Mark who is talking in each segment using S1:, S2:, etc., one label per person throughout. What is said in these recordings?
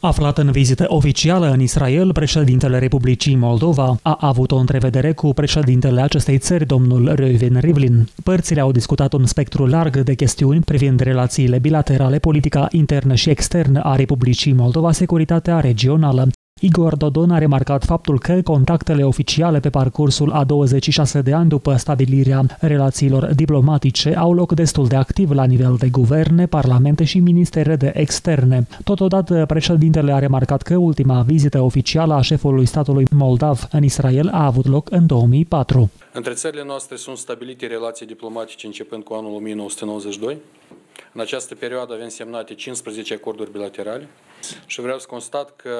S1: Aflat în vizită oficială în Israel, președintele Republicii Moldova a avut o întrevedere cu președintele acestei țări, domnul Reuven Rivlin. Părțile au discutat un spectru larg de chestiuni privind relațiile bilaterale, politica internă și externă a Republicii Moldova, securitatea regională. Igor Dodon a remarcat faptul că contactele oficiale pe parcursul a 26 de ani după stabilirea relațiilor diplomatice au loc destul de activ la nivel de guverne, parlamente și ministere de externe. Totodată, președintele a remarcat că ultima vizită oficială a șefului statului moldav în Israel a avut loc în 2004.
S2: Între țările noastre sunt stabilite relații diplomatice începând cu anul 1992. În această perioadă avem semnate 15 acorduri bilaterale și vreau să constat că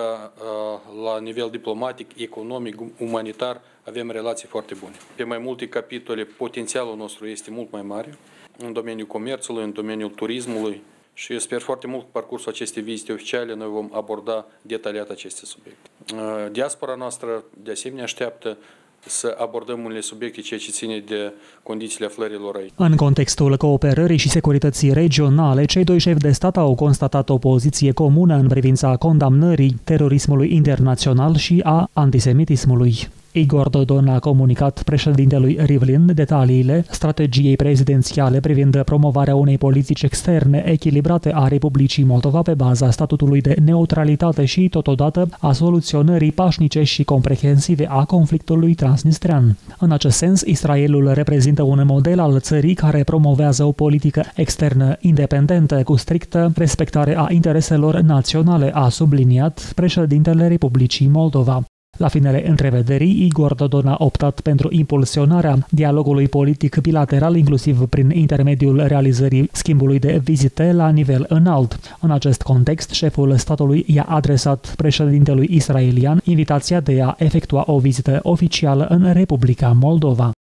S2: la nivel diplomatic, economic, umanitar avem relații foarte bune. Pe mai multe capitole potențialul nostru este mult mai mare în domeniul comerțului, în domeniul turismului și eu sper foarte mult că pe parcursul acestei vizite oficiale noi vom aborda detaliat aceste subiecte. Diaspora noastră de asemenea așteaptă să abordăm unele subiecte ceea ce ține de condițiile aflărilor aici.
S1: În contextul cooperării și securității regionale, cei doi șefi de stat au constatat o poziție comună în privința condamnării terorismului internațional și a antisemitismului. Igor Dodon a comunicat președintelui Rivlin detaliile strategiei prezidențiale privind promovarea unei politici externe echilibrate a Republicii Moldova pe baza statutului de neutralitate și, totodată, a soluționării pașnice și comprehensive a conflictului transnistrean. În acest sens, Israelul reprezintă un model al țării care promovează o politică externă independentă cu strictă respectare a intereselor naționale, a subliniat președintele Republicii Moldova. La finele întrevederii, Igor Dodon a optat pentru impulsionarea dialogului politic bilateral, inclusiv prin intermediul realizării schimbului de vizite la nivel înalt. În acest context, șeful statului i-a adresat președintelui israelian invitația de a efectua o vizită oficială în Republica Moldova.